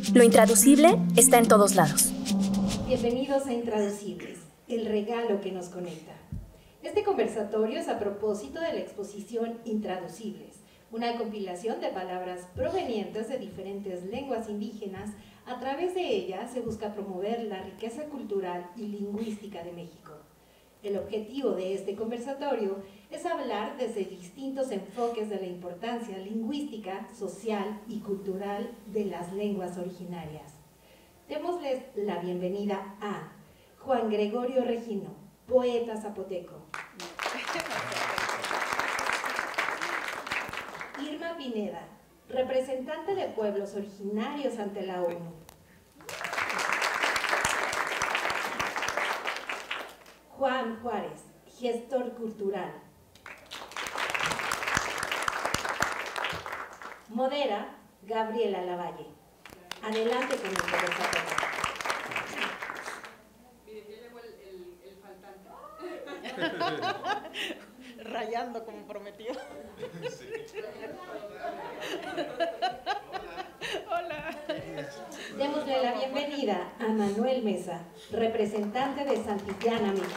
Lo intraducible está en todos lados. Bienvenidos a Intraducibles, el regalo que nos conecta. Este conversatorio es a propósito de la exposición Intraducibles, una compilación de palabras provenientes de diferentes lenguas indígenas. A través de ella se busca promover la riqueza cultural y lingüística de México. El objetivo de este conversatorio es hablar desde distintos enfoques de la importancia lingüística, social y cultural de las lenguas originarias. Démosles la bienvenida a Juan Gregorio Regino, poeta zapoteco. Irma Pineda, representante de pueblos originarios ante la ONU. Juan Juárez, gestor cultural. Modera Gabriela Lavalle. Adelante con el conversatorio. Miren, ya llegó el faltante. Rayando como prometió. Hola. Démosle la bienvenida a Manuel Mesa, representante de Santillana, México.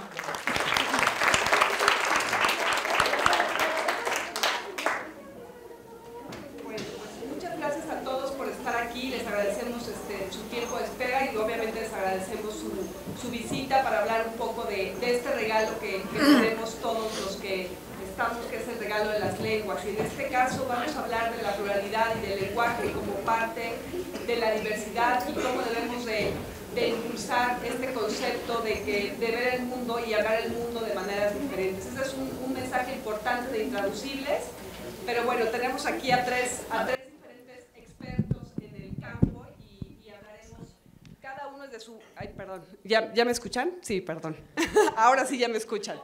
Bueno, pues muchas gracias a todos por estar aquí. Les agradecemos su tiempo de espera y obviamente les agradecemos su visita para hablar un poco de este regalo que tenemos todos los que estamos, que es el regalo de las lenguas. Y en este caso vamos a hablar de la pluralidad y del lenguaje como parte de la diversidad y cómo debemos de impulsar este concepto de ver el mundo y hablar el mundo de maneras diferentes. Ese es un mensaje importante de Intraducibles, pero bueno, tenemos aquí a tres diferentes expertos en el campo y hablaremos cada uno de su... Ay, perdón, ¿ya me escuchan? Sí, perdón, ahora sí ya me escuchan.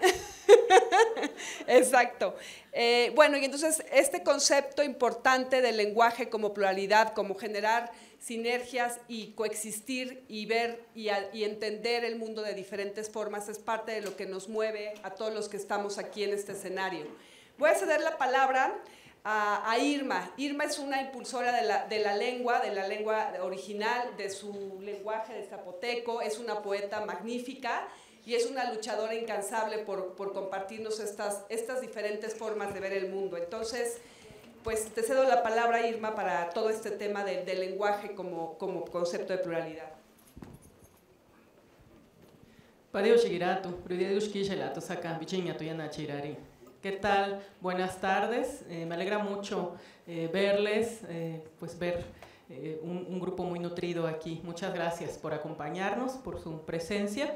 Exacto. Bueno, y entonces este concepto importante del lenguaje como pluralidad, como generar sinergias y coexistir y ver y entender el mundo de diferentes formas es parte de lo que nos mueve a todos los que estamos aquí en este escenario. Voy a ceder la palabra a Irma. Irma es una impulsora de la lengua original, de su lenguaje de zapoteco, es una poeta magnífica y es una luchadora incansable por compartirnos estas diferentes formas de ver el mundo. Entonces, pues te cedo la palabra, Irma, para todo este tema del lenguaje como concepto de pluralidad. ¿Qué tal? Buenas tardes. Me alegra mucho verles, pues ver un grupo muy nutrido aquí. Muchas gracias por acompañarnos, por su presencia.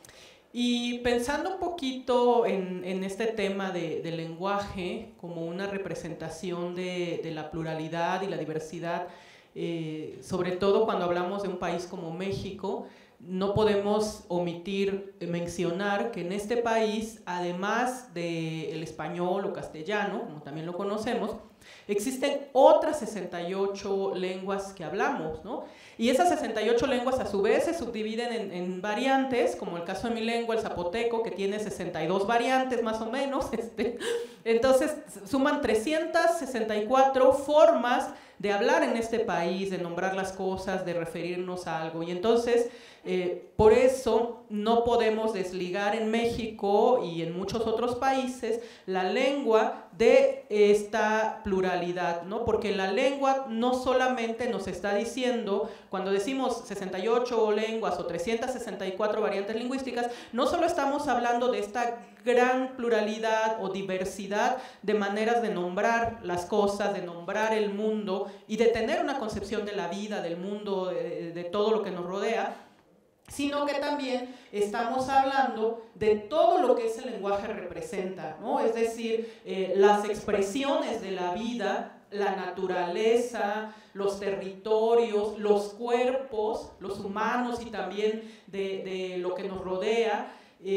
Y pensando un poquito en este tema del lenguaje como una representación de la pluralidad y la diversidad, sobre todo cuando hablamos de un país como México, no podemos omitir mencionar que en este país, además del español o castellano, como también lo conocemos, existen otras 68 lenguas que hablamos, ¿no? Y esas 68 lenguas a su vez se subdividen en variantes, como el caso de mi lengua, el zapoteco, que tiene 62 variantes más o menos. Entonces suman 364 formas de hablar en este país, de nombrar las cosas, de referirnos a algo. Y entonces, por eso no podemos desligar en México y en muchos otros países la lengua de esta pluralidad, ¿no? Porque la lengua no solamente nos está diciendo, cuando decimos 68 lenguas o 364 variantes lingüísticas, no solo estamos hablando de esta gran pluralidad o diversidad de maneras de nombrar las cosas, de nombrar el mundo y de tener una concepción de la vida, del mundo, de todo lo que nos rodea, sino que también estamos hablando de todo lo que ese lenguaje representa, ¿no? Es decir, las expresiones de la vida, la naturaleza, los territorios, los cuerpos, los humanos y también de lo que nos rodea,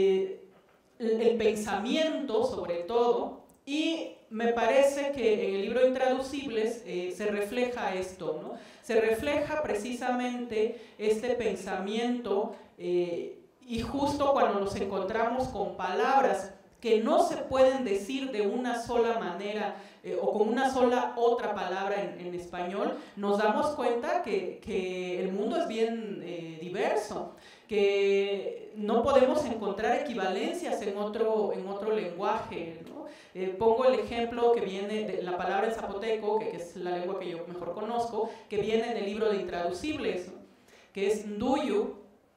el pensamiento sobre todo. Y me parece que en el libro Intraducibles se refleja esto, ¿no? Se refleja precisamente este pensamiento y justo cuando nos encontramos con palabras que no se pueden decir de una sola manera o con una sola otra palabra en español, nos damos cuenta que el mundo es bien diverso, que no podemos encontrar equivalencias en otro lenguaje, ¿no? Pongo el ejemplo que viene de la palabra en zapoteco, que es la lengua que yo mejor conozco, que viene en el libro de Intraducibles, ¿no? Que es Nduyu.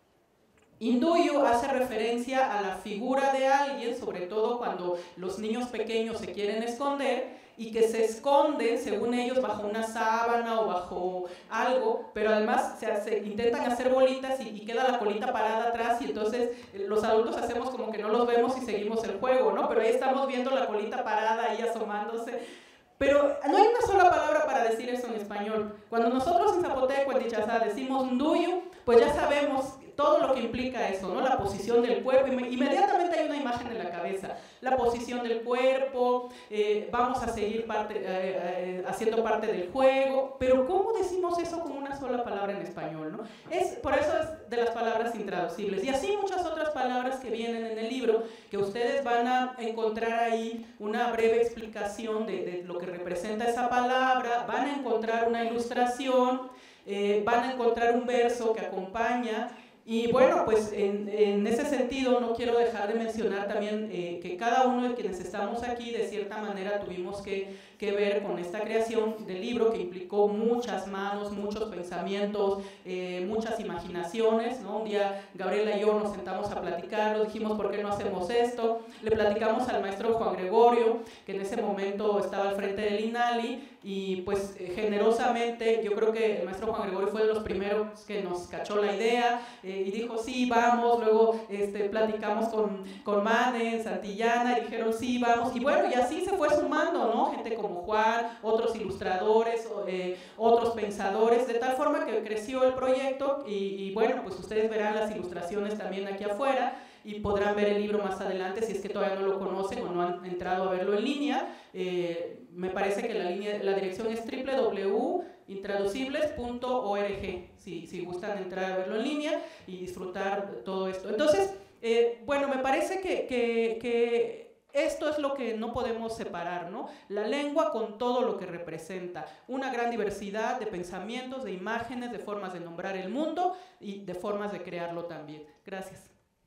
Nduyu hace referencia a la figura de alguien, sobre todo cuando los niños pequeños se quieren esconder, y que se esconden, según ellos, bajo una sábana o bajo algo, pero además intentan hacer bolitas y queda la colita parada atrás, y entonces los adultos hacemos como que no los vemos y seguimos el juego, ¿no? Pero ahí estamos viendo la colita parada ahí asomándose. Pero no hay una sola palabra para decir eso en español. Cuando nosotros en zapoteco, en Dichazá, decimos Nduyu, pues ya sabemos todo lo que implica eso, ¿no? La posición del cuerpo, inmediatamente hay una imagen en la cabeza, la posición del cuerpo, vamos a seguir haciendo parte del juego, pero ¿cómo decimos eso con una sola palabra en español, ¿no? Por eso es de las palabras intraducibles, y así muchas otras palabras que vienen en el libro, que ustedes van a encontrar ahí una breve explicación de lo que representa esa palabra, van a encontrar una ilustración, van a encontrar un verso que acompaña. Y bueno, pues en ese sentido no quiero dejar de mencionar también que cada uno de quienes estamos aquí de cierta manera tuvimos que ver con esta creación del libro, que implicó muchas manos, muchos pensamientos, muchas imaginaciones, ¿no? Un día Gabriela y yo nos sentamos a platicarlo, dijimos ¿por qué no hacemos esto? Le platicamos al maestro Juan Gregorio, que en ese momento estaba al frente del INALI, y pues generosamente yo creo que el maestro Juan Gregorio fue de los primeros que nos cachó la idea, y dijo sí, vamos. Luego platicamos con Mane, Santillana, y dijeron sí, vamos, y bueno, y así se fue sumando, ¿no? Gente como Juan, otros ilustradores, otros pensadores, de tal forma que creció el proyecto, y bueno, pues ustedes verán las ilustraciones también aquí afuera, y podrán ver el libro más adelante si es que todavía no lo conocen o no han entrado a verlo en línea. Me parece que la dirección es www.intraducibles.org, si gustan entrar a verlo en línea y disfrutar todo esto. Entonces, bueno, me parece que esto es lo que no podemos separar, ¿no? La lengua con todo lo que representa, una gran diversidad de pensamientos, de imágenes, de formas de nombrar el mundo y de formas de crearlo también. Gracias.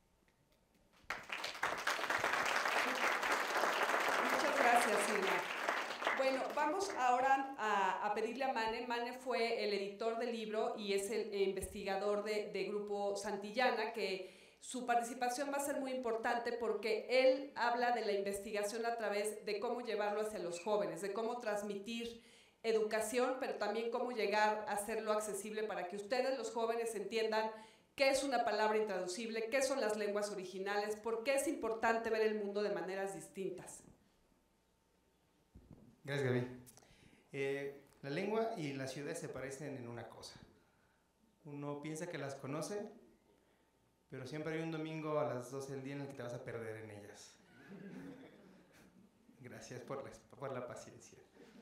Gracias, Silvia. Bueno, vamos ahora a pedirle a Mane. Mane fue el editor del libro y es el investigador de Grupo Santillana, que su participación va a ser muy importante porque él habla de la investigación a través de cómo llevarlo hacia los jóvenes, de cómo transmitir educación, pero también cómo llegar a hacerlo accesible para que ustedes, los jóvenes, entiendan qué es una palabra intraducible, qué son las lenguas originales, por qué es importante ver el mundo de maneras distintas. Gracias, Gaby. La lengua y la ciudad se parecen en una cosa. Uno piensa que las conoce, pero siempre hay un domingo a las 12 del día en el que te vas a perder en ellas. Gracias por la paciencia.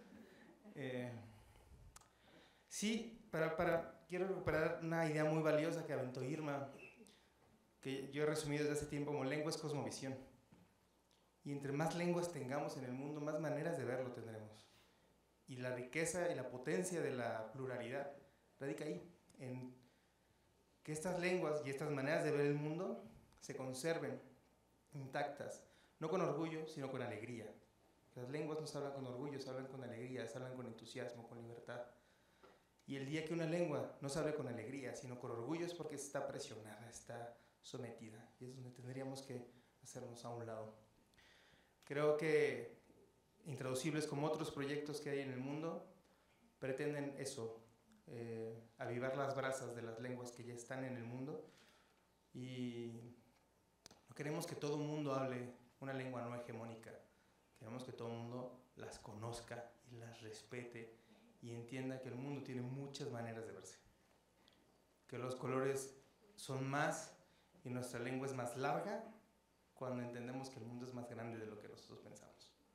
Sí, quiero recuperar una idea muy valiosa que aventó Irma, que yo he resumido desde hace tiempo como lengua es cosmovisión. Y entre más lenguas tengamos en el mundo, más maneras de verlo tendremos. Y la riqueza y la potencia de la pluralidad radica ahí, en que estas lenguas y estas maneras de ver el mundo se conserven intactas, no con orgullo, sino con alegría. Las lenguas no se hablan con orgullo, se hablan con alegría, se hablan con entusiasmo, con libertad. Y el día que una lengua no se hable con alegría, sino con orgullo, es porque está presionada, está sometida. Y es donde tendríamos que hacernos a un lado. Creo que Intraducibles, como otros proyectos que hay en el mundo, pretenden eso, avivar las brasas de las lenguas que ya están en el mundo, y no queremos que todo el mundo hable una lengua no hegemónica, queremos que todo el mundo las conozca y las respete y entienda que el mundo tiene muchas maneras de verse, que los colores son más y nuestra lengua es más larga cuando entendemos que el mundo es más grande de lo que nosotros pensamos.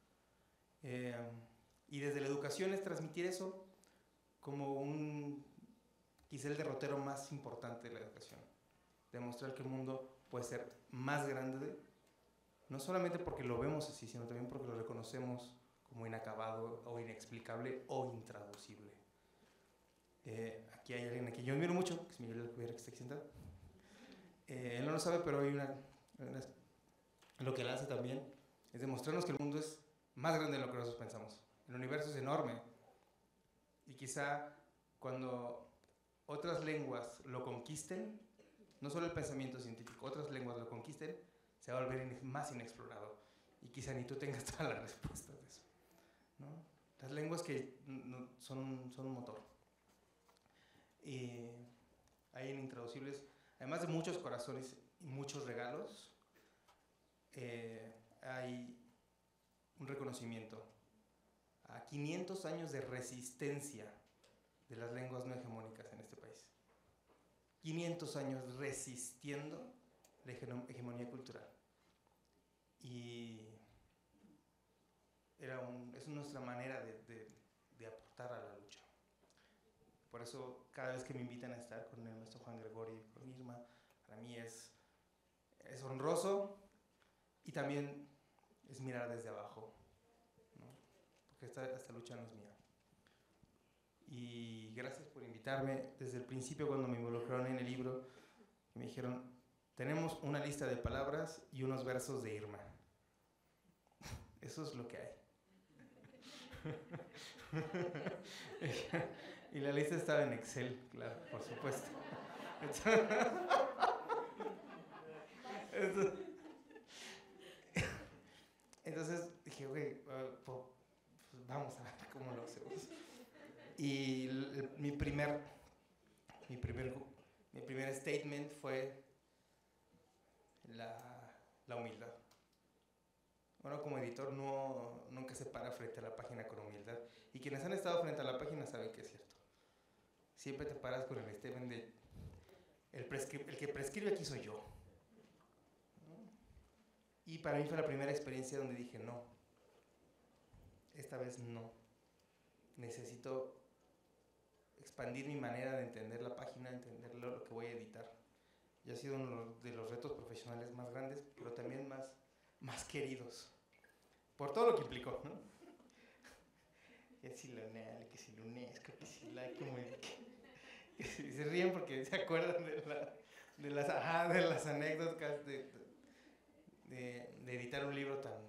Y desde la educación es transmitir eso como quizá el derrotero más importante de la educación. Demostrar que el mundo puede ser más grande, no solamente porque lo vemos así, sino también porque lo reconocemos como inacabado o inexplicable o intraducible. Aquí hay alguien a quien yo admiro mucho, que es Miguel Alcubierre, que está aquí sentado. Él no lo sabe, pero hay lo que él hace también es demostrarnos que el mundo es más grande de lo que nosotros pensamos. El universo es enorme y quizá cuando otras lenguas lo conquisten, no solo el pensamiento científico, otras lenguas lo conquisten, se va a volver más inexplorado y quizá ni tú tengas todas las respuestas de eso, ¿no? Las lenguas que son un motor. Y hay en Intraducibles, además de muchos corazones y muchos regalos, hay un reconocimiento a 500 años de resistencia de las lenguas no hegemónicas en este país. 500 años resistiendo la hegemonía cultural. Y es nuestra manera de aportar a la lucha. Por eso, cada vez que me invitan a estar con el maestro Juan Gregorio y con Irma, para mí es honroso y también es mirar desde abajo, ¿no? Porque esta lucha no es mía. Y gracias por invitarme. Desde el principio, cuando me involucraron en el libro, me dijeron, tenemos una lista de palabras y unos versos de Irma. Eso es lo que hay. Y la lista estaba en Excel, claro, por supuesto. Entonces dije, ok, pues vamos a ver cómo lo hacemos. Y mi primer statement fue la humildad. Bueno, como editor nunca se para frente a la página con humildad. Y quienes han estado frente a la página saben que es cierto. Siempre te paras con el statement de el que prescribe aquí soy yo, ¿no? Y para mí fue la primera experiencia donde dije no. Esta vez no. Necesito expandir mi manera de entender la página, entender lo que voy a editar. Y ha sido uno de los retos profesionales más grandes, pero también más queridos, por todo lo que implicó, ¿no? Que si la UNAL, que si la UNESCO, que si la... que se ríen porque se acuerdan de las anécdotas de editar un libro tan...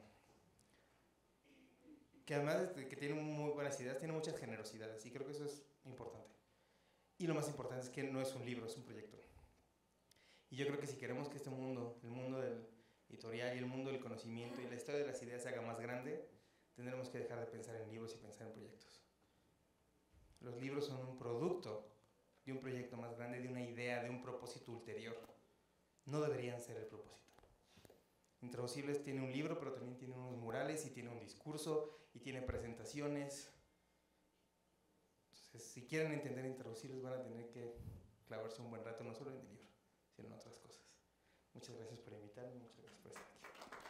que además de que tiene muy buenas ideas, tiene muchas generosidades, y creo que eso es importante. Y lo más importante es que no es un libro, es un proyecto. Y yo creo que si queremos que este mundo, el mundo del editorial y el mundo del conocimiento y la historia de las ideas se haga más grande, tendremos que dejar de pensar en libros y pensar en proyectos. Los libros son un producto de un proyecto más grande, de una idea, de un propósito ulterior. No deberían ser el propósito. Intraducibles tiene un libro, pero también tiene unos murales y tiene un discurso y tiene presentaciones. Entonces, si quieren entender Intraducibles, van a tener que clavarse un buen rato, no solo en el libro, sino en otras cosas. Muchas gracias por invitarme, muchas gracias por estar aquí.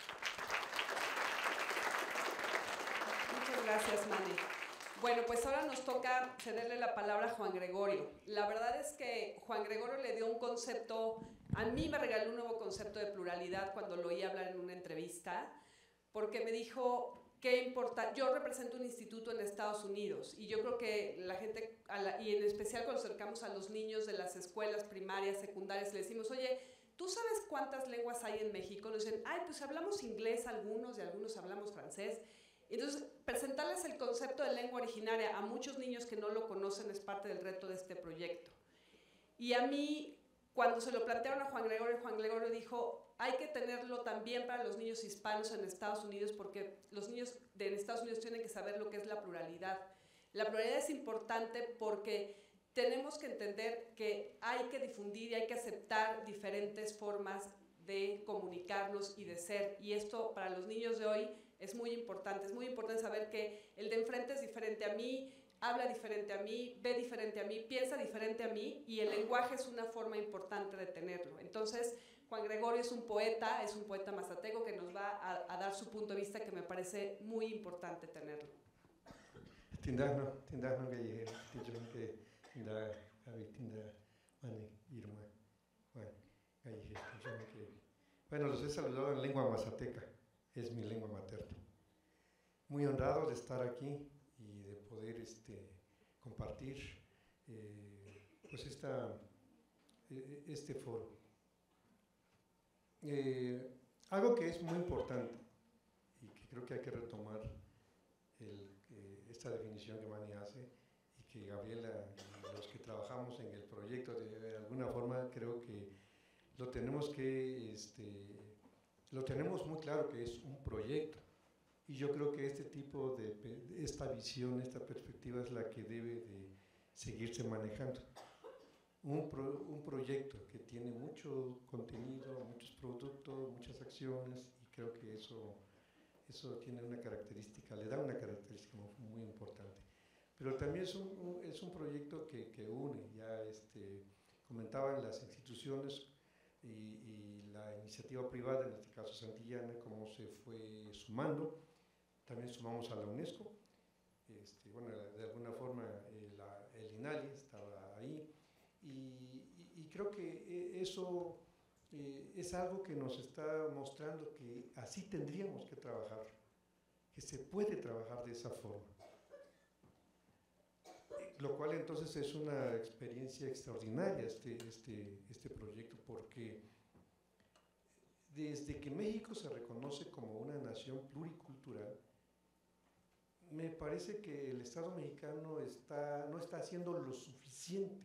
Muchas gracias, Manny. Bueno, pues ahora nos toca cederle la palabra a Juan Gregorio. La verdad es que Juan Gregorio le dio un concepto, a mí me regaló un nuevo concepto de pluralidad cuando lo oí hablar en una entrevista, porque me dijo, qué importa, yo represento un instituto en Estados Unidos y yo creo que la gente, y en especial cuando acercamos a los niños de las escuelas primarias, secundarias, le decimos, oye, ¿tú sabes cuántas lenguas hay en México? Nos dicen, ay, pues hablamos inglés algunos y algunos hablamos francés. Entonces, presentarles el concepto de lengua originaria a muchos niños que no lo conocen es parte del reto de este proyecto. Y a mí, cuando se lo plantearon a Juan Gregorio dijo, hay que tenerlo también para los niños hispanos en Estados Unidos, porque los niños de Estados Unidos tienen que saber lo que es la pluralidad. La pluralidad es importante porque tenemos que entender que hay que difundir y hay que aceptar diferentes formas de comunicarnos y de ser. Y esto para los niños de hoy es muy importante saber que el de enfrente es diferente a mí, habla diferente a mí, ve diferente a mí, piensa diferente a mí, y el lenguaje es una forma importante de tenerlo. Entonces, Juan Gregorio es un poeta mazateco que nos va a dar su punto de vista, que me parece muy importante tenerlo. Tindahno que tinda Mani Irma Juan bueno, los he saludado en lengua mazateca, es mi lengua materna. muy honrado de estar aquí y de poder compartir pues este foro. Algo que es muy importante y que creo que hay que retomar esta definición que Manny hace y que Gabriela y los que trabajamos en el proyecto de alguna forma creo que lo tenemos muy claro que es un proyecto, y yo creo que esta visión, esta perspectiva es la que debe de seguirse manejando. Un proyecto que tiene mucho contenido, muchos productos, muchas acciones, y creo que eso tiene una característica, le da una característica muy importante. Pero también es un proyecto que une, ya comentaban las instituciones y la iniciativa privada, en este caso Santillana, cómo se fue sumando. También sumamos a la UNESCO, bueno, de alguna forma el INALI estaba ahí, y creo que eso es algo que nos está mostrando que así tendríamos que trabajar, que se puede trabajar de esa forma. Lo cual entonces es una experiencia extraordinaria este proyecto, porque desde que México se reconoce como una nación pluricultural, me parece que el Estado mexicano no está haciendo lo suficiente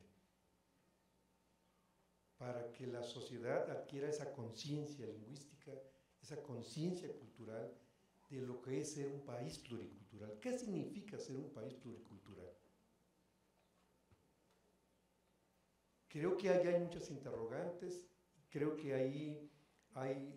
para que la sociedad adquiera esa conciencia lingüística, esa conciencia cultural de lo que es ser un país pluricultural. ¿Qué significa ser un país pluricultural? Creo que ahí hay muchas interrogantes, creo que ahí hay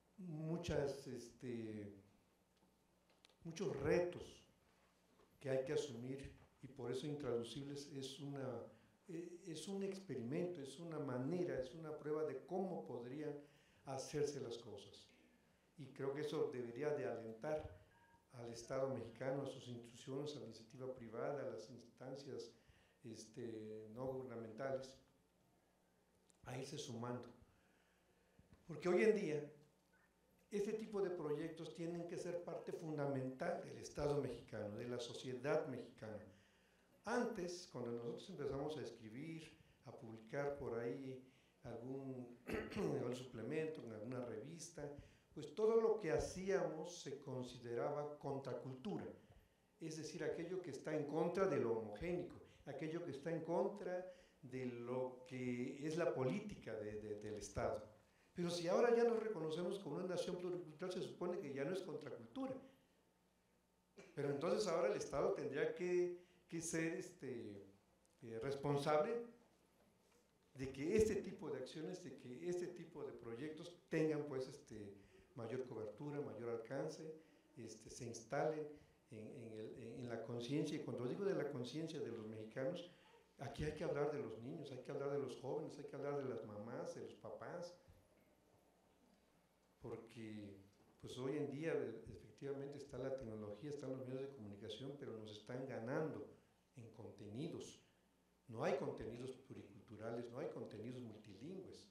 muchos retos que hay que asumir, y por eso Intraducibles es un experimento, es una manera, es una prueba de cómo podrían hacerse las cosas. Y creo que eso debería de alentar al Estado mexicano, a sus instituciones, a la iniciativa privada, a las instancias no gubernamentales, a irse sumando. Porque hoy en día, este tipo de proyectos tienen que ser parte fundamental del Estado mexicano, de la sociedad mexicana. Antes, cuando nosotros empezamos a escribir, a publicar por ahí algún suplemento en alguna revista, pues todo lo que hacíamos se consideraba contracultura, es decir, aquello que está en contra de lo homogénico, aquello que está en contra de lo que es la política del Estado. Pero si ahora ya nos reconocemos como una nación pluricultural, se supone que ya no es contracultura. Pero entonces ahora el Estado tendría que ser responsable de que este tipo de acciones, de que este tipo de proyectos tengan pues mayor cobertura, mayor alcance, se instalen en la conciencia. Y cuando digo de la conciencia de los mexicanos, aquí hay que hablar de los niños, hay que hablar de los jóvenes, hay que hablar de las mamás, de los papás, porque pues hoy en día efectivamente está la tecnología, están los medios de comunicación, pero nos están ganando en contenidos. No hay contenidos pluriculturales, no hay contenidos multilingües.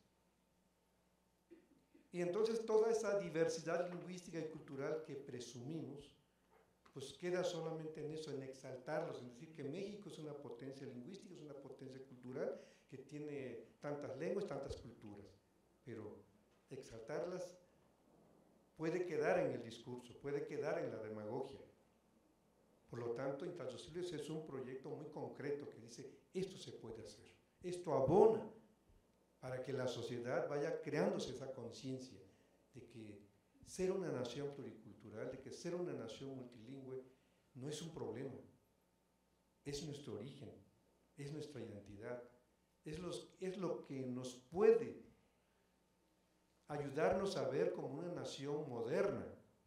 Y entonces toda esa diversidad lingüística y cultural que presumimos, pues queda solamente en eso, en exaltarlos, en decir que México es una potencia lingüística, es una potencia cultural, que tiene tantas lenguas, tantas culturas, pero exaltarlas puede quedar en el discurso, puede quedar en la demagogia. Por lo tanto, Intraducibles es un proyecto muy concreto que dice, esto se puede hacer, esto abona para que la sociedad vaya creándose esa conciencia de que ser una nación pluricultural, de que ser una nación multilingüe no es un problema, es nuestro origen, es nuestra identidad, es lo que nos puede ayudarnos a ver como una nación moderna,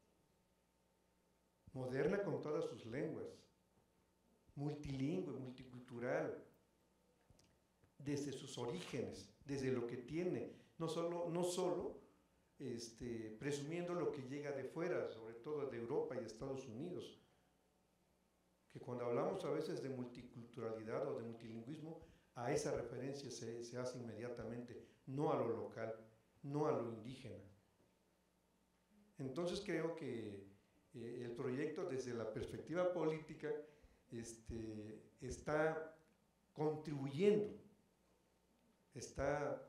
moderna con todas sus lenguas, multilingüe, multicultural, desde sus orígenes, desde lo que tiene, no solo presumiendo lo que llega de fuera, sobre todo de Europa y de Estados Unidos, que cuando hablamos a veces de multiculturalidad o de multilingüismo, a esa referencia se hace inmediatamente, no a lo local, no a lo indígena. Entonces creo que el proyecto desde la perspectiva política está contribuyendo, está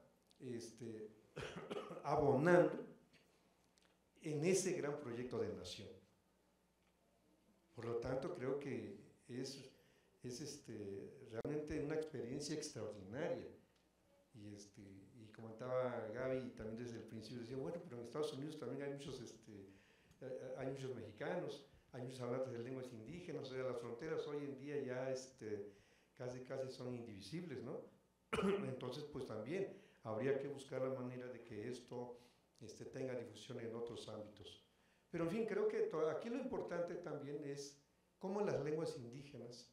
abonando en ese gran proyecto de nación. Por lo tanto, creo que es realmente una experiencia extraordinaria. Y comentaba Gaby también desde el principio, decía, bueno, pero en Estados Unidos también hay muchos mexicanos, hay muchos hablantes de lenguas indígenas, o sea, las fronteras hoy en día ya casi son indivisibles, ¿no? Entonces, pues también habría que buscar la manera de que esto tenga difusión en otros ámbitos. Pero en fin, creo que aquí lo importante también es cómo las lenguas indígenas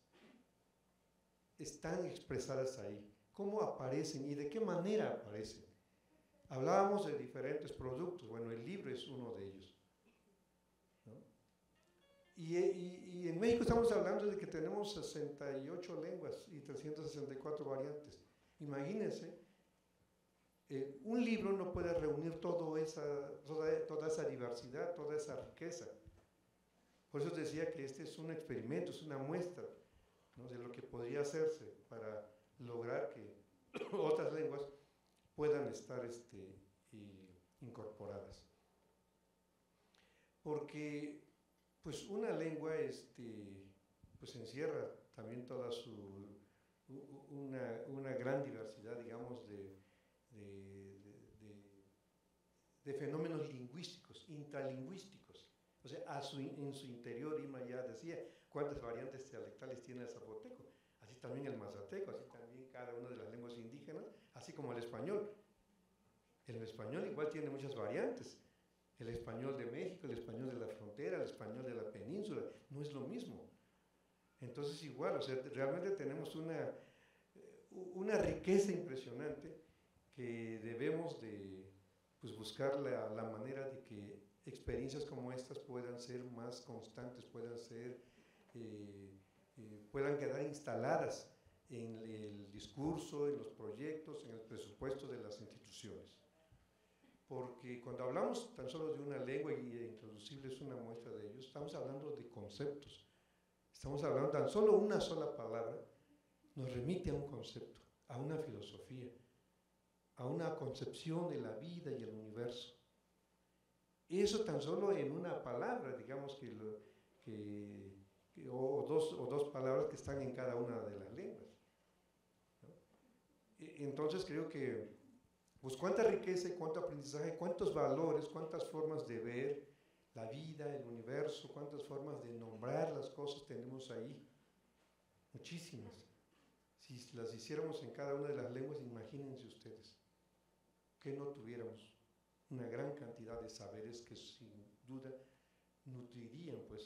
están expresadas ahí, cómo aparecen y de qué manera aparecen. Hablábamos de diferentes productos, bueno, el libro es uno de ellos, ¿no? Y en México estamos hablando de que tenemos 68 lenguas y 364 variantes. Imagínense, un libro no puede reunir toda esa diversidad, toda esa riqueza. Por eso decía que este es un experimento, es una muestra, ¿no?, de lo que podría hacerse para lograr que otras lenguas puedan estar incorporadas. Porque pues una lengua pues encierra también toda una gran diversidad, digamos, de fenómenos lingüísticos, intralingüísticos. O sea, en su interior, Irma ya decía cuántas variantes dialectales tiene el zapoteco, así también el mazateco, así también cada una de las lenguas indígenas, así como el español. El español igual tiene muchas variantes. El español de México, el español de la frontera, el español de la península, no es lo mismo. Entonces igual, o sea, realmente tenemos una riqueza impresionante que debemos de pues, buscar la manera de que experiencias como estas puedan ser más constantes, puedan quedar instaladas en el discurso, en los proyectos, en el presupuesto de las instituciones. Porque cuando hablamos tan solo de una lengua y intraducible es una muestra de ello, estamos hablando de conceptos. Estamos hablando tan solo una sola palabra nos remite a un concepto, a una filosofía, a una concepción de la vida y el universo. Eso tan solo en una palabra, digamos o dos palabras que están en cada una de las lenguas, ¿no? Entonces creo que pues cuánta riqueza y cuánto aprendizaje, cuántos valores, cuántas formas de ver la vida, el universo, cuántas formas de nombrar las cosas tenemos ahí. Muchísimas. Si las hiciéramos en cada una de las lenguas, imagínense ustedes que no tuviéramos una gran cantidad de saberes que sin duda nutrirían pues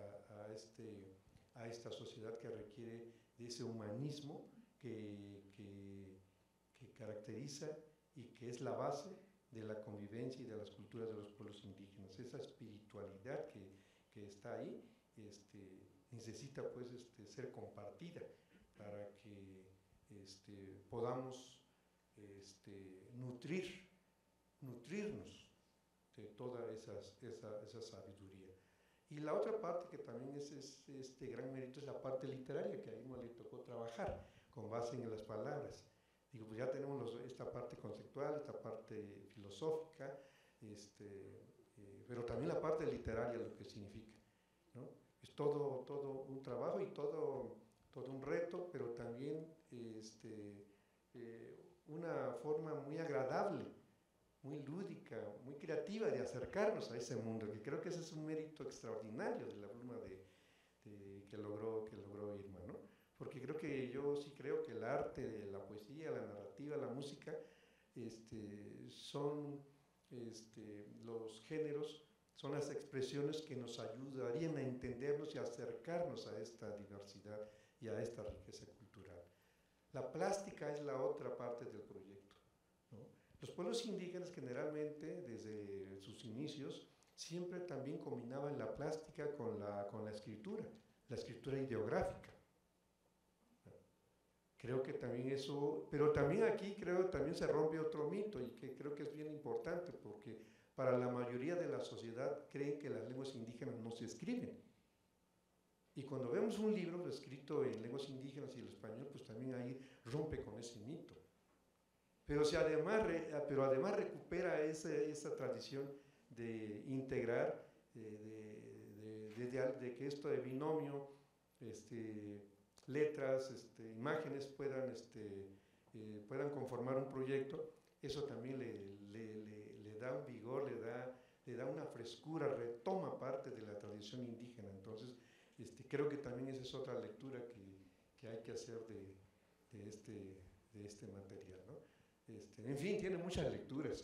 a esta sociedad que requiere de ese humanismo que caracteriza y que es la base de la convivencia y de las culturas de los pueblos indígenas. Esa espiritualidad que está ahí necesita pues ser compartida para que podamos nutrirnos de toda esa sabiduría. Y la otra parte que también es este gran mérito es la parte literaria, que a Irma le tocó trabajar con base en las palabras. Digo, pues ya tenemos esta parte conceptual, esta parte filosófica, pero también la parte literaria, lo que significa, ¿no? Es todo un trabajo y todo un reto, pero también una forma muy agradable, muy lúdica, muy creativa de acercarnos a ese mundo, que creo que ese es un mérito extraordinario de la pluma que logró Irma, ¿no? Porque yo sí creo que el arte, la poesía, la narrativa, la música, son los géneros, son las expresiones que nos ayudarían a entendernos y a acercarnos a esta diversidad y a esta riqueza cultural. La plástica es la otra parte del proyecto, ¿no? Los pueblos indígenas generalmente, desde sus inicios, siempre también combinaban la plástica con la escritura ideográfica. Creo que también eso, pero también aquí también se rompe otro mito y que creo que es bien importante porque para la mayoría de la sociedad creen que las lenguas indígenas no se escriben. Y cuando vemos un libro escrito en lenguas indígenas y el español, pues también ahí rompe con ese mito. Pero además recupera esa tradición de integrar, de que esto de binomio, letras, imágenes puedan conformar un proyecto. Eso también le da un vigor, le da una frescura, retoma parte de la tradición indígena. Entonces, creo que también esa es otra lectura que hay que hacer de este material, ¿no? En fin, tiene muchas lecturas.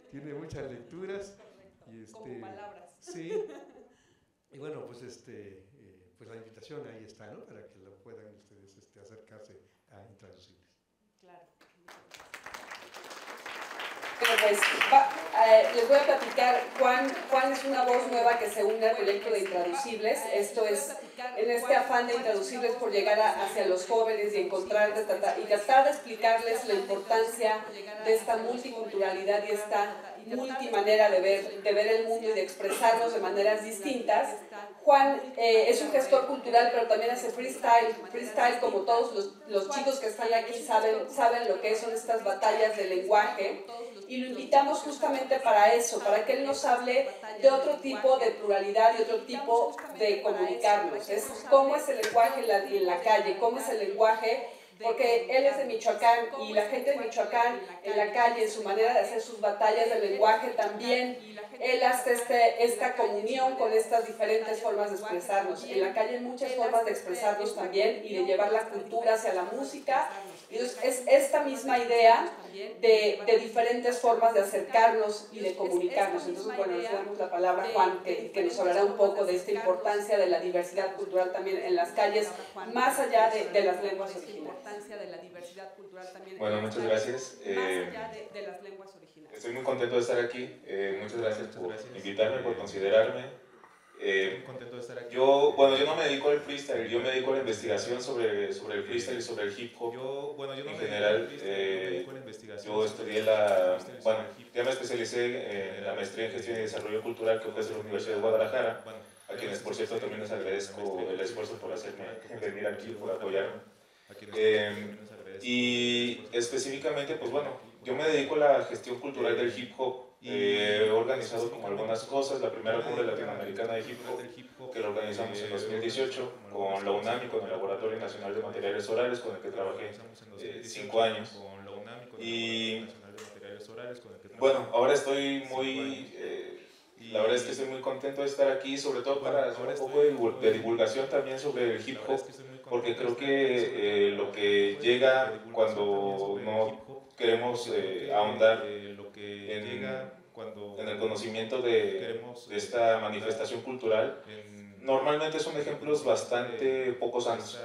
Como palabras. Sí. Y bueno, pues, pues la invitación ahí está, ¿no? Para que lo puedan ustedes acercarse a Intraducibles. Claro. Bueno, pues les voy a platicar cuál es una voz nueva que se une al proyecto de Intraducibles. Esto es en este afán de Intraducibles por llegar hacia los jóvenes y tratar de explicarles la importancia de esta multiculturalidad y esta multimanera de ver el mundo y de expresarnos de maneras distintas. Juan es un gestor cultural, pero también hace freestyle, como todos los chicos que están aquí saben lo que son estas batallas de lenguaje, y lo invitamos justamente para eso, para que él nos hable de otro tipo de pluralidad y otro tipo de comunicarnos. Es cómo es el lenguaje en la calle, cómo es el lenguaje, porque él es de Michoacán y la gente de Michoacán en la calle, en su manera de hacer sus batallas de lenguaje también, él hace esta comunión con estas diferentes formas de expresarnos. En la calle hay muchas formas de expresarnos también y de llevar la cultura hacia la música. Entonces es esta misma idea de diferentes formas de acercarnos y de comunicarnos. Entonces, bueno, les damos la palabra a Juan, que nos hablará un poco de esta importancia de la diversidad cultural también en las calles, más allá de las lenguas originales. Bueno, muchas gracias. Estoy muy contento de estar aquí. Muchas gracias por invitarme, por considerarme. Yo no me dedico al freestyle, yo me dedico a la investigación sobre el freestyle y sobre el hip hop. En general, yo estudié ya me especialicé en la maestría en gestión y desarrollo cultural que ofrece la Universidad de Guadalajara, a quienes por cierto también les agradezco el esfuerzo por hacerme venir aquí, por apoyarme. Y específicamente, pues bueno, yo me dedico a la gestión cultural del hip hop. He organizado como algunas cosas, la primera cumbre latinoamericana de hip hop, que la organizamos en 2018 con la UNAM y con el Laboratorio Nacional de Materiales Orales, con el que trabajé 5 años. Y bueno, ahora estoy la verdad es que estoy muy contento de estar aquí, sobre todo para hacer un poco de divulgación también sobre el hip hop, porque creo que lo que llega cuando no queremos ahondar en el conocimiento de esta manifestación cultural, normalmente son ejemplos bastante poco sanos.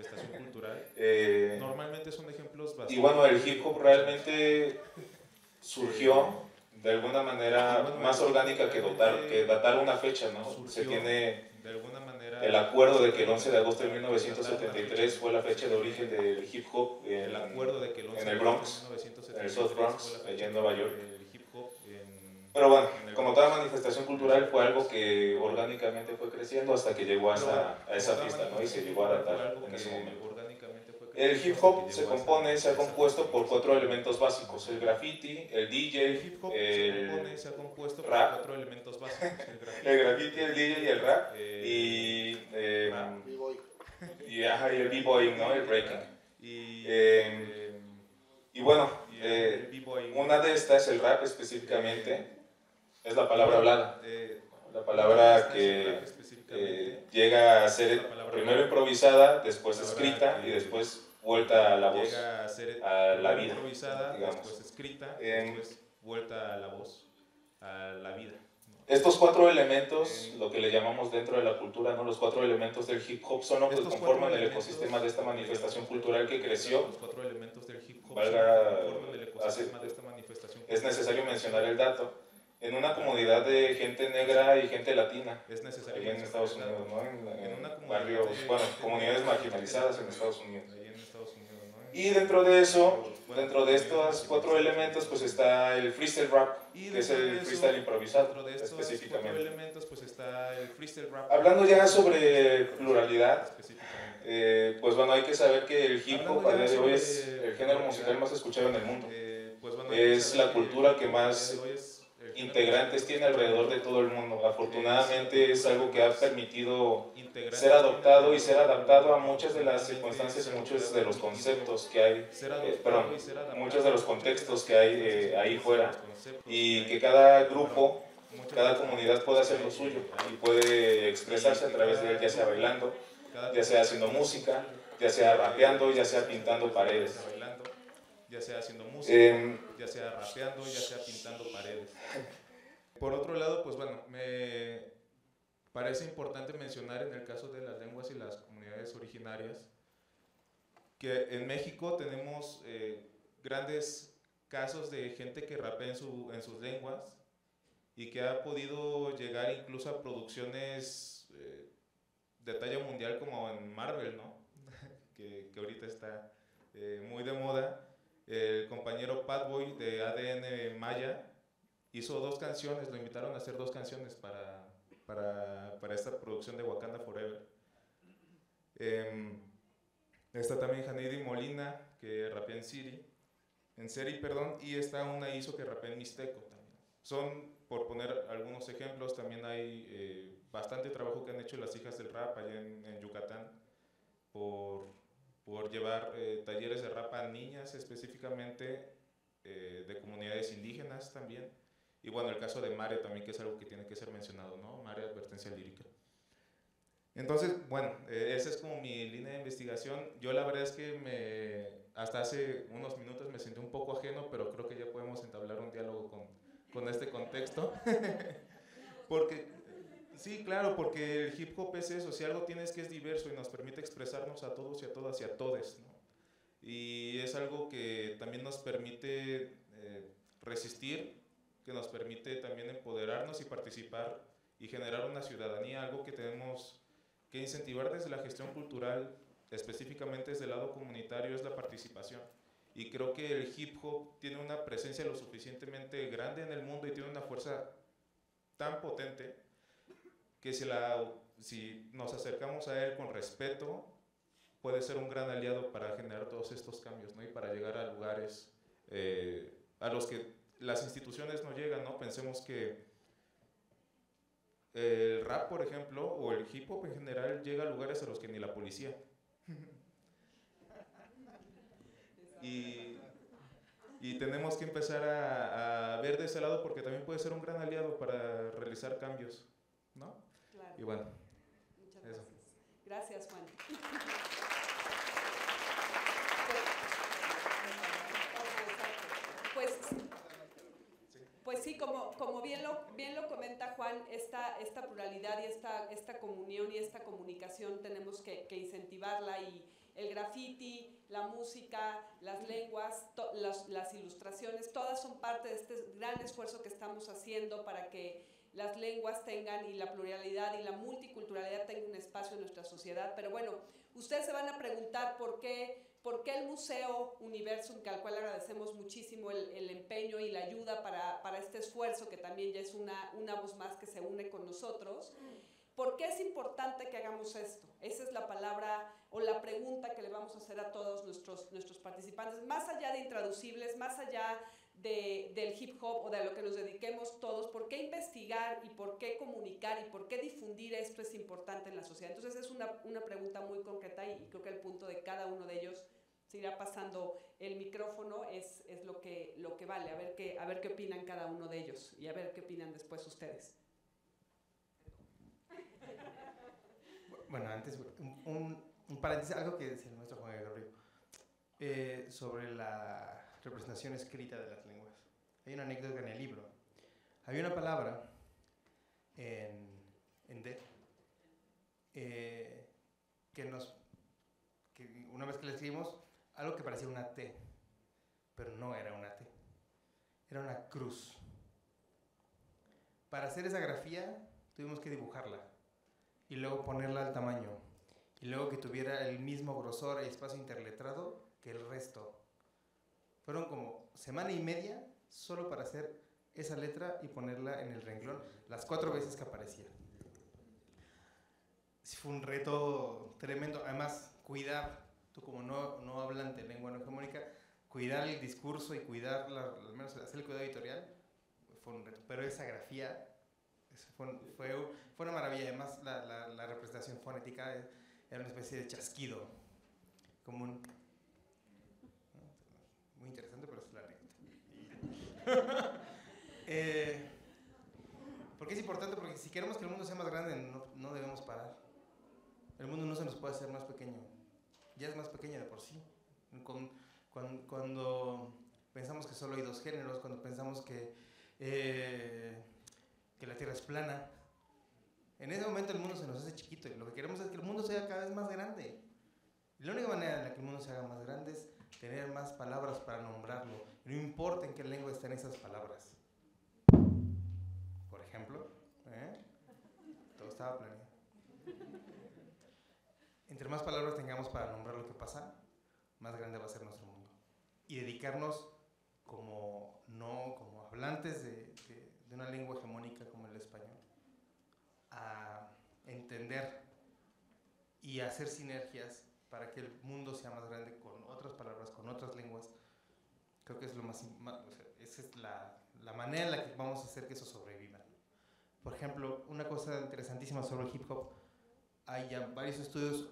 Y bueno, el hip hop realmente surgió de alguna manera más orgánica que datar una fecha, ¿no? Se tiene el acuerdo de que el 11 de agosto de 1973 fue la fecha de origen del hip hop en el Bronx, en el South Bronx, allá en Nueva York. Pero bueno, como toda manifestación cultural fue algo que orgánicamente fue creciendo hasta que llegó a esa fiesta, ¿no? Y se llegó a datar en ese momento. El hip hop se ha compuesto por 4 elementos básicos: el graffiti, el DJ, el rap, el graffiti, el DJ y el rap, y el b-boying, ¿no? El breaking. Y bueno, una de estas, el rap específicamente, es la palabra hablada, la palabra que llega a ser primero improvisada, después escrita y después vuelta a la voz, a la vida, digamos. Estos 4 elementos, lo que le llamamos dentro de la cultura, ¿no? Los 4 elementos del hip hop son lo que conforman el ecosistema de esta manifestación cultural que creció. Es necesario mencionar el dato. En una comunidad de gente negra y gente latina, allá en Estados Unidos, ¿no? En barrios, comunidades marginalizadas en Estados Unidos. Y dentro de eso, Dentro de estos 4 elementos pues está el freestyle rap, que es el freestyle improvisado específicamente. Hablando ya sobre pluralidad, pues bueno, hay que saber que el hip hop a día de hoy es el género musical más escuchado en el mundo. Es la cultura que más integrantes tiene alrededor de todo el mundo. Afortunadamente es algo que ha permitido ser adoptado y ser adaptado a muchas de las circunstancias y muchos de los conceptos que hay, muchos de los contextos que hay ahí fuera, y que cada grupo, cada comunidad puede hacer lo suyo y puede expresarse a través de él, ya sea bailando, ya sea haciendo música, ya sea rapeando, ya sea pintando paredes. Ya sea haciendo música, ya sea rapeando, ya sea pintando paredes. Por otro lado, pues bueno, me parece importante mencionar en el caso de las lenguas y las comunidades originarias que en México tenemos grandes casos de gente que rapea en sus lenguas y que ha podido llegar incluso a producciones de talla mundial como en Marvel, ¿no? que ahorita está muy de moda. El compañero Fatboy de ADN Maya hizo 2 canciones, lo invitaron a hacer 2 canciones para esta producción de Wakanda Forever. Está también Hanedi Molina, que rapea en Seri, y está una ISO que rapea en Mixteco también. Son, por poner algunos ejemplos, también hay bastante trabajo que han hecho las hijas del rap allá en Yucatán, por llevar talleres de rap a niñas específicamente, de comunidades indígenas también. Y bueno, el caso de Mare también, que es algo que tiene que ser mencionado, ¿no? Mare, advertencia lírica. Entonces, bueno, esa es como mi línea de investigación. Yo la verdad es que hasta hace unos minutos me sentí un poco ajeno, pero creo que ya podemos entablar un diálogo con este contexto. Porque... Sí, claro, porque el hip hop es eso, si algo tiene es que es diverso y nos permite expresarnos a todos y a todas y a todes, ¿no? Y es algo que también nos permite resistir, que nos permite también empoderarnos y participar y generar una ciudadanía, algo que tenemos que incentivar desde la gestión cultural, específicamente desde el lado comunitario, es la participación. Y creo que el hip hop tiene una presencia lo suficientemente grande en el mundo y tiene una fuerza tan potente que si nos acercamos a él con respeto, puede ser un gran aliado para generar todos estos cambios, ¿no? Y para llegar a lugares a los que las instituciones no llegan, ¿no? Pensemos que el rap, por ejemplo, o el hip hop en general, llega a lugares a los que ni la policía. Y tenemos que empezar a ver de ese lado, porque también puede ser un gran aliado para realizar cambios, ¿no? Claro. Y bueno, muchas gracias. Gracias, Juan. Pues sí, como bien lo comenta Juan, esta pluralidad y esta comunión y esta comunicación tenemos que incentivarla, y el graffiti, la música, las lenguas, las ilustraciones, todas son parte de este gran esfuerzo que estamos haciendo para que las lenguas tengan, y la pluralidad y la multiculturalidad tengan un espacio en nuestra sociedad. Pero bueno, ustedes se van a preguntar por qué el Museo Universum, que al cual agradecemos muchísimo el empeño y la ayuda para este esfuerzo, que también ya es una voz más que se une con nosotros. ¿Por qué es importante que hagamos esto? Esa es la palabra o la pregunta que le vamos a hacer a todos nuestros participantes. Más allá de intraducibles, más allá del hip hop o de lo que nos dediquemos todos, ¿por qué investigar y por qué comunicar y por qué difundir esto es importante en la sociedad? Entonces es una pregunta muy concreta, y creo que el punto de cada uno de ellos, se irá pasando el micrófono, es lo que vale, a ver qué opinan cada uno de ellos y a ver qué opinan después ustedes. Bueno, antes un paréntesis, algo que decía el maestro Juan Gabriel sobre la representación escrita de las lenguas. Hay una anécdota en el libro. Había una palabra en D que una vez que la escribimos, algo que parecía una T, pero no era una T, era una cruz. Para hacer esa grafía tuvimos que dibujarla y luego ponerla al tamaño, y luego que tuviera el mismo grosor y espacio interletrado que el resto. Fueron como semana y media solo para hacer esa letra y ponerla en el renglón las 4 veces que aparecía. Sí, fue un reto tremendo. Además, cuidar, tú como no hablante de lengua no hegemónica, cuidar el discurso y cuidar, al menos hacer el cuidado editorial, fue un reto. Pero esa grafía fue una maravilla. Además, la representación fonética era una especie de chasquido, como un... Muy interesante, pero es la anécdota. ¿Por qué es importante? Porque si queremos que el mundo sea más grande, no debemos parar. El mundo no se nos puede hacer más pequeño. Ya es más pequeño de por sí. Cuando pensamos que solo hay 2 géneros, cuando pensamos que la Tierra es plana, en ese momento el mundo se nos hace chiquito y lo que queremos es que el mundo sea cada vez más grande. Y la única manera en la que el mundo se haga más grande es tener más palabras para nombrarlo. No importa en qué lengua estén esas palabras. Por ejemplo, todo estaba planeado. Entre más palabras tengamos para nombrar lo que pasa, más grande va a ser nuestro mundo. Y dedicarnos como hablantes de una lengua hegemónica como el español, a entender y a hacer sinergias para que el mundo sea más grande con otras palabras, con otras lenguas. Creo que es esa es la manera en la que vamos a hacer que eso sobreviva. Por ejemplo, una cosa interesantísima sobre el hip hop, hay ya varios estudios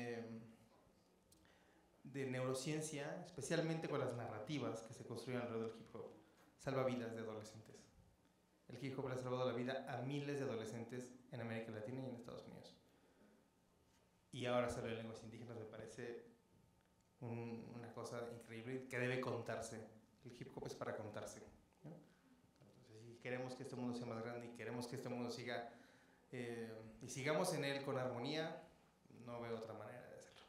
de neurociencia, especialmente con las narrativas que se construyen alrededor del hip hop, salva vidas de adolescentes. El hip hop le ha salvado la vida a miles de adolescentes en América Latina y en Estados Unidos. Y ahora solo en lenguas indígenas me parece una cosa increíble que debe contarse. El hip hop es para contarse, ¿no? Entonces, si queremos que este mundo sea más grande y queremos que este mundo siga y sigamos en él con armonía, no veo otra manera de hacerlo.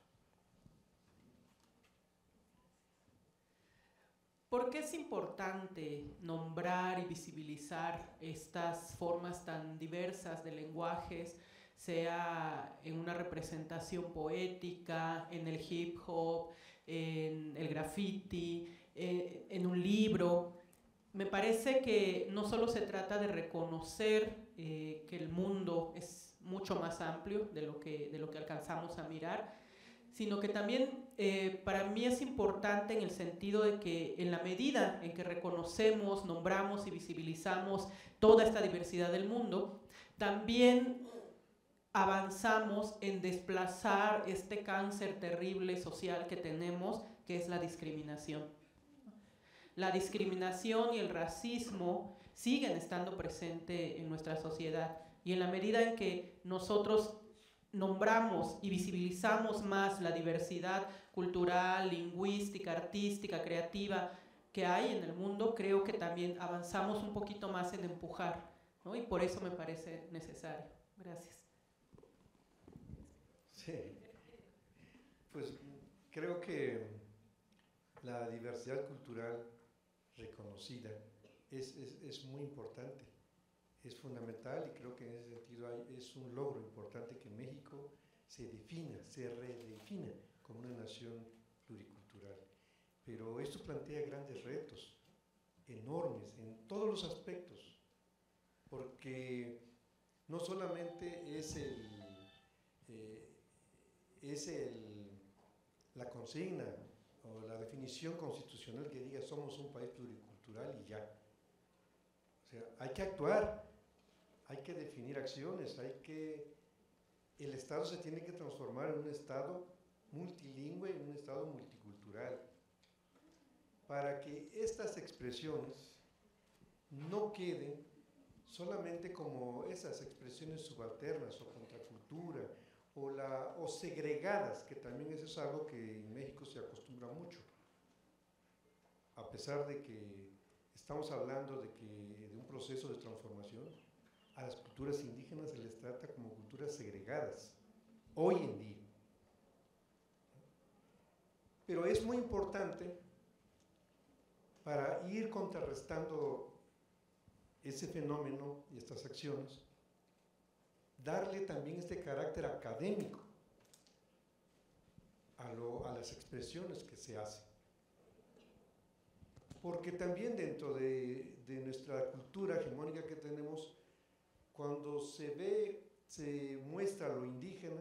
¿Por qué es importante nombrar y visibilizar estas formas tan diversas de lenguajes, sea en una representación poética, en el hip hop, en el graffiti, en un libro? Me parece que no solo se trata de reconocer que el mundo es mucho más amplio de lo que alcanzamos a mirar, sino que también para mí es importante en el sentido de que en la medida en que reconocemos, nombramos y visibilizamos toda esta diversidad del mundo, también avanzamos en desplazar este cáncer terrible social que tenemos, que es la discriminación. La discriminación y el racismo siguen estando presentes en nuestra sociedad, y en la medida en que nosotros nombramos y visibilizamos más la diversidad cultural, lingüística, artística, creativa que hay en el mundo, creo que también avanzamos un poquito más en empujar, ¿no? Y por eso me parece necesario. Gracias. Sí, pues creo que la diversidad cultural reconocida es muy importante, es fundamental, y creo que en ese sentido es un logro importante que México se redefina como una nación pluricultural. Pero esto plantea grandes retos, enormes, en todos los aspectos, porque no solamente la consigna o la definición constitucional que diga somos un país pluricultural y ya. O sea, hay que actuar, hay que definir acciones, el Estado se tiene que transformar en un Estado multilingüe, en un Estado multicultural, para que estas expresiones no queden solamente como esas expresiones subalternas o contracultura o segregadas, que también eso es algo que en México se acostumbra mucho, a pesar de que estamos hablando de un proceso de transformación. A las culturas indígenas se les trata como culturas segregadas, hoy en día. Pero es muy importante, para ir contrarrestando ese fenómeno y estas acciones, darle también este carácter académico a las expresiones que se hacen. porque también dentro de nuestra cultura hegemónica que tenemos, cuando se muestra lo indígena,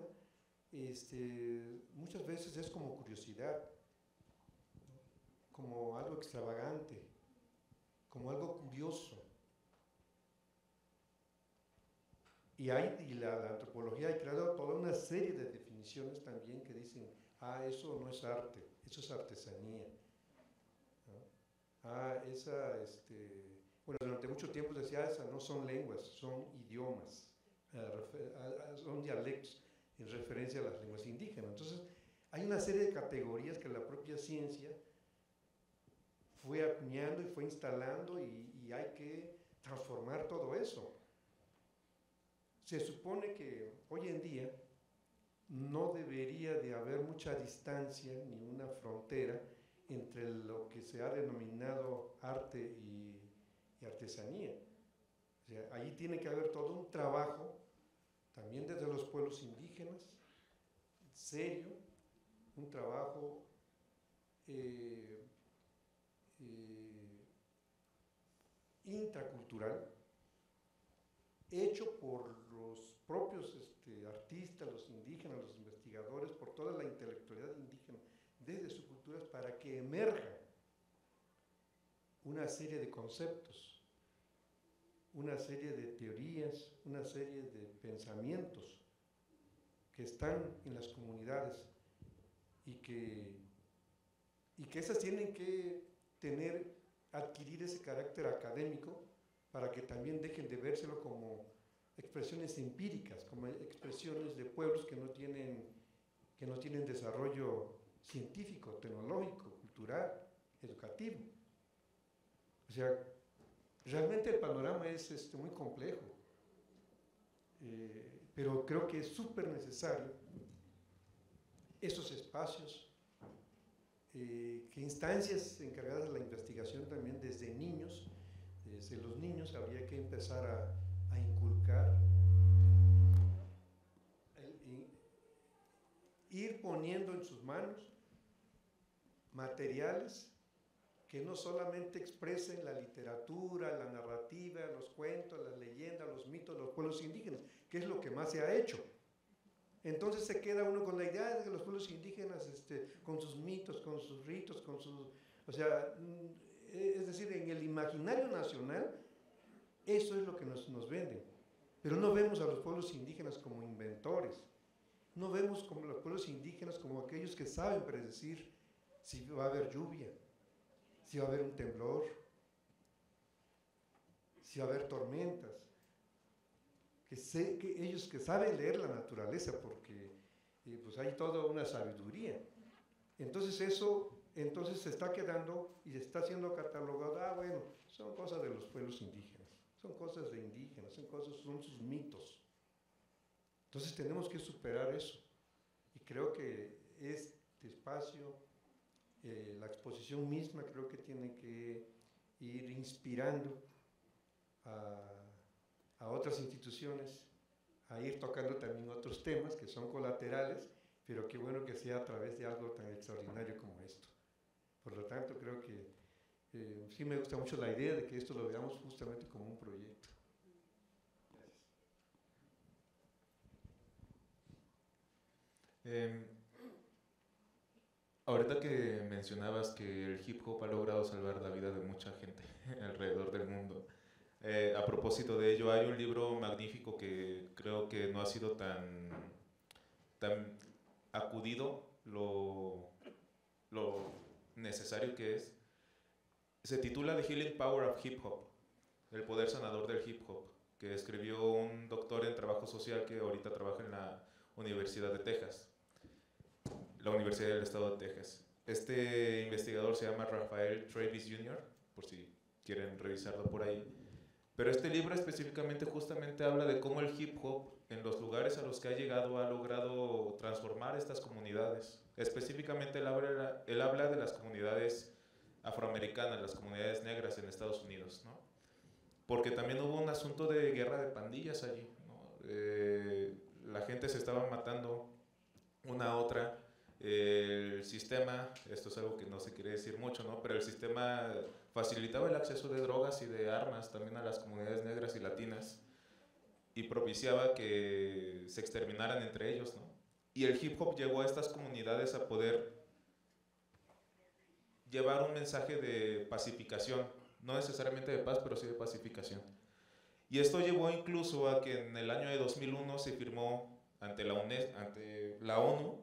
muchas veces es como curiosidad, como algo extravagante, como algo curioso. Y la antropología ha creado toda una serie de definiciones también que dicen, eso no es arte, eso es artesanía. Bueno, durante mucho tiempo decía, esas no son lenguas, son idiomas, son dialectos en referencia a las lenguas indígenas. Entonces, hay una serie de categorías que la propia ciencia fue acuñando y fue instalando y hay que transformar todo eso. Se supone que hoy en día no debería de haber mucha distancia ni una frontera entre lo que se ha denominado arte y artesanía. O sea, ahí tiene que haber todo un trabajo, también desde los pueblos indígenas, serio, un trabajo intracultural, hecho por los propios artistas, los indígenas, los investigadores, por toda la intelectualidad indígena, desde sus culturas, para que emerja una serie de conceptos, una serie de teorías, una serie de pensamientos que están en las comunidades y que esas tienen que adquirir ese carácter académico para que también dejen de vérselo como expresiones empíricas, como expresiones de pueblos que no tienen desarrollo científico, tecnológico, cultural, educativo. O sea, realmente el panorama es muy complejo, pero creo que es súper necesario esos espacios, que instancias encargadas de la investigación también desde niños, desde los niños habría que empezar a inculcar, ir poniendo en sus manos materiales que no solamente expresen la literatura, la narrativa, los cuentos, las leyendas, los mitos de los pueblos indígenas, que es lo que más se ha hecho. Entonces se queda uno con la idea de que los pueblos indígenas, con sus mitos, con sus ritos, o sea, es decir, en el imaginario nacional, eso es lo que nos venden. Pero no vemos a los pueblos indígenas como inventores, no vemos como los pueblos indígenas como aquellos que saben predecir si va a haber lluvia, si va a haber un temblor, si va a haber tormentas, que ellos que saben leer la naturaleza, porque pues hay toda una sabiduría. Entonces eso se está quedando y está siendo catalogado, bueno, son cosas de los pueblos indígenas, son cosas de indígenas, son sus mitos. Entonces tenemos que superar eso. Y creo que este espacio, la exposición misma, creo que tiene que ir inspirando a otras instituciones, a ir tocando también otros temas que son colaterales, pero qué bueno que sea a través de algo tan extraordinario como esto. Por lo tanto, creo que sí me gusta mucho la idea de que esto lo veamos justamente como un proyecto. Ahorita que mencionabas que el hip hop ha logrado salvar la vida de mucha gente alrededor del mundo, a propósito de ello, hay un libro magnífico que creo que no ha sido tan acudido lo necesario que es. Se titula The Healing Power of Hip Hop, el poder sanador del hip hop, que escribió un doctor en trabajo social que ahorita trabaja en la Universidad de Texas, la Universidad del Estado de Texas. Este investigador se llama Rafael Travis Jr., por si quieren revisarlo por ahí. Pero este libro específicamente justamente habla de cómo el hip hop en los lugares a los que ha llegado ha logrado transformar estas comunidades. Específicamente él habla de las comunidades afroamericanas, las comunidades negras en Estados Unidos, ¿no? Porque también hubo un asunto de guerra de pandillas allí, ¿no? La gente se estaba matando una a otra el sistema, esto es algo que no se quiere decir mucho, ¿no? Pero el sistema facilitaba el acceso de drogas y de armas también a las comunidades negras y latinas y propiciaba que se exterminaran entre ellos, ¿no? Y el hip hop llegó a estas comunidades a poder llevar un mensaje de pacificación, no necesariamente de paz, pero sí de pacificación. Y esto llevó incluso a que en el año de 2001 se firmó ante la ONU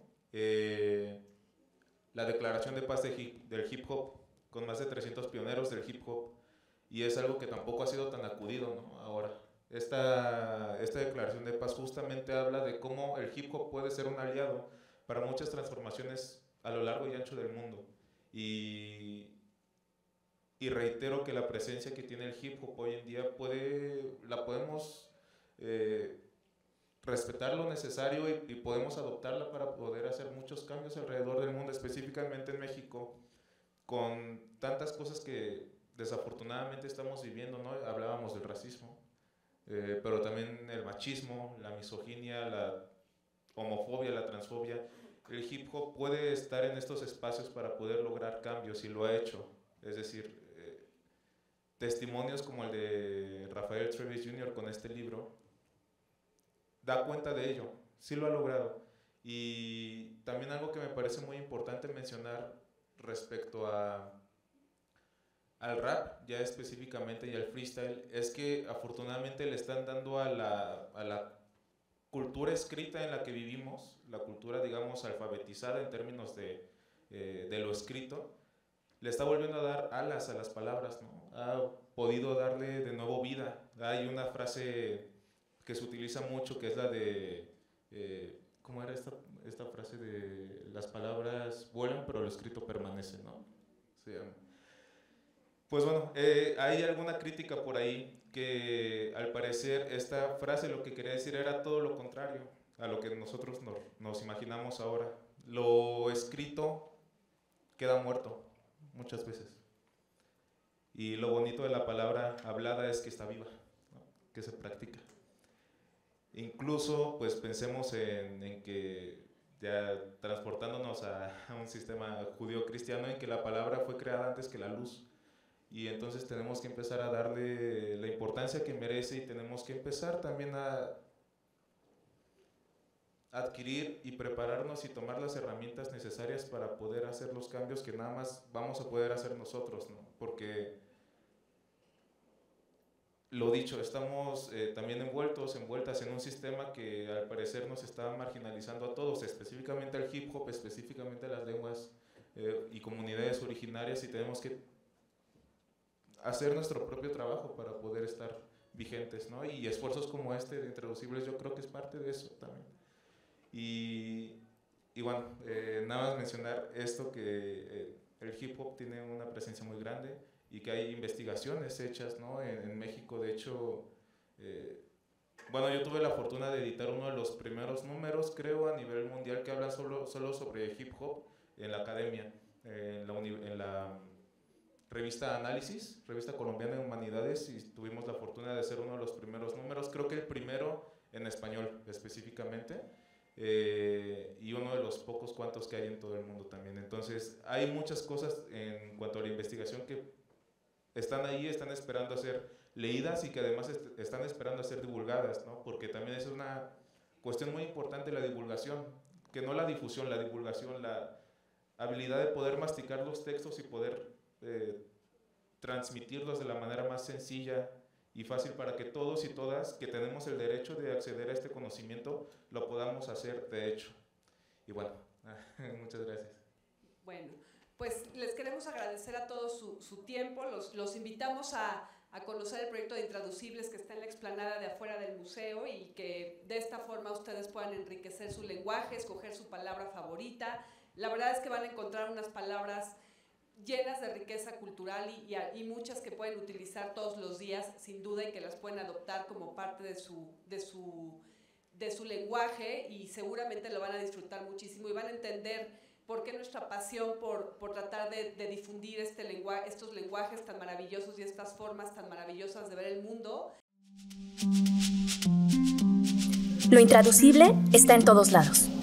la Declaración de Paz del Hip Hop, con más de 300 pioneros del hip hop, y es algo que tampoco ha sido tan acudido, ¿no? Ahora, esta Declaración de Paz justamente habla de cómo el hip hop puede ser un aliado para muchas transformaciones a lo largo y ancho del mundo. Y reitero que la presencia que tiene el hip hop hoy en día la podemos respetar lo necesario y podemos adoptarla para poder hacer muchos cambios alrededor del mundo, específicamente en México, con tantas cosas que desafortunadamente estamos viviendo, ¿no? Hablábamos del racismo, pero también el machismo, la misoginia, la homofobia, la transfobia. El hip hop puede estar en estos espacios para poder lograr cambios y lo ha hecho. Es decir, testimonios como el de Rafael Travis Jr. con este libro da cuenta de ello, sí lo ha logrado. Y también algo que me parece muy importante mencionar respecto al rap, ya específicamente, y al freestyle, es que afortunadamente le están dando a la cultura escrita en la que vivimos, la cultura, digamos, alfabetizada en términos de lo escrito, le está volviendo a dar alas a las palabras, ¿no? Ha podido darle de nuevo vida. Hay una frase que se utiliza mucho, que es la de, ¿cómo era esta frase de las palabras vuelan, pero lo escrito permanece, ¿no? O sea, pues bueno, hay alguna crítica por ahí que al parecer esta frase lo que quería decir era todo lo contrario a lo que nosotros nos imaginamos ahora. Lo escrito queda muerto muchas veces. Y lo bonito de la palabra hablada es que está viva, ¿no? Que se practica. Incluso, pues pensemos en que, ya transportándonos a un sistema judío-cristiano, en que la palabra fue creada antes que la luz. Y entonces tenemos que empezar a darle la importancia que merece y tenemos que empezar también a adquirir y prepararnos y tomar las herramientas necesarias para poder hacer los cambios que nada más vamos a poder hacer nosotros, ¿no? Porque, lo dicho, estamos también envueltas en un sistema que al parecer nos está marginalizando a todos, específicamente al hip hop, específicamente a las lenguas y comunidades originarias, y tenemos que hacer nuestro propio trabajo para poder estar vigentes, ¿no? Y esfuerzos como este de Intraducibles yo creo que es parte de eso también. Y bueno, nada más mencionar esto, que el hip hop tiene una presencia muy grande y que hay investigaciones hechas, ¿no? En México, de hecho, bueno, yo tuve la fortuna de editar uno de los primeros números, creo, a nivel mundial que habla solo sobre hip hop en la academia, en la revista Análisis, revista colombiana de humanidades, y tuvimos la fortuna de ser uno de los primeros números, creo que el primero en español específicamente, y uno de los pocos cuantos que hay en todo el mundo también. Entonces hay muchas cosas en cuanto a la investigación que están ahí, están esperando a ser leídas y que además están esperando a ser divulgadas, ¿no? Porque también es una cuestión muy importante la divulgación, que no la difusión, la divulgación, la habilidad de poder masticar los textos y poder transmitirlos de la manera más sencilla y fácil para que todos y todas que tenemos el derecho de acceder a este conocimiento lo podamos hacer de hecho. Y bueno, muchas gracias. Bueno, pues les queremos agradecer a todos su tiempo, los invitamos a conocer el proyecto de Intraducibles que está en la explanada de afuera del museo y que de esta forma ustedes puedan enriquecer su lenguaje, escoger su palabra favorita. La verdad es que van a encontrar unas palabras llenas de riqueza cultural y muchas que pueden utilizar todos los días, sin duda, y que las pueden adoptar como parte de su lenguaje, y seguramente lo van a disfrutar muchísimo y van a entender por qué nuestra pasión por tratar de difundir estos lenguajes tan maravillosos y estas formas tan maravillosas de ver el mundo. Lo intraducible está en todos lados.